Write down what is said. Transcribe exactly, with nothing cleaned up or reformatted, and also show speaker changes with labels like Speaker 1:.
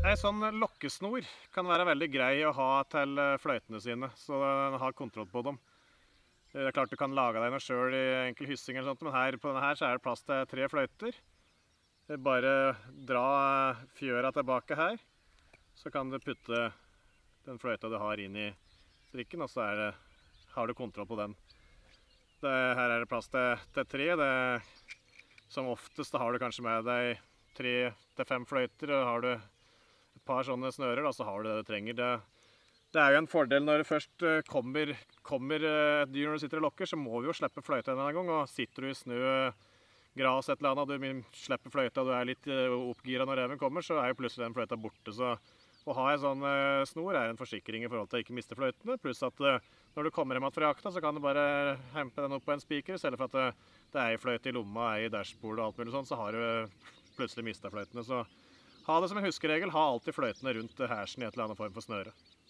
Speaker 1: Ei sånn lokkesnor kan være veldig grei å ha til eh, fløytene sine, så den har kontroll på dem. Det er klart du kan lage deg noe sjøl i enkel hyssing, eller sånt, men her, på denne her så er det plass til tre fløyter. Det er bare dra fjøra tilbake her, så kan du putte den fløyta du har inn i strikken, og så er det, har du kontroll på den. Det, her er det plass til, til tre. Det, som oftest da har du kanskje med deg tre til fem fløyter, og har du et par sånne snører, da, så har du det du trenger. Det, det er jo en fordel når det først kommer, kommer et dyr når du sitter og lokker, så må vi jo slippe fløyta en gang, og sitter du i snø, gras et eller annet, og du slipper fløyta, og du er litt oppgiret når reven kommer, så er jo plutselig den fløyta borte. Så å ha en sånn snor er en forsikring i forhold til å ikke miste fløytene, pluss at når du kommer hjem fra jakta, så kan du bare hempe den opp på en spiker, selv for at det, det er en fløyte i lomma, er i dashbordet og alt mulig sånn, så har du plutselig mistet fløytene. Så ha det som en huskeregel, ha alltid fløytene rundt hersen i et eller annet form for snøre.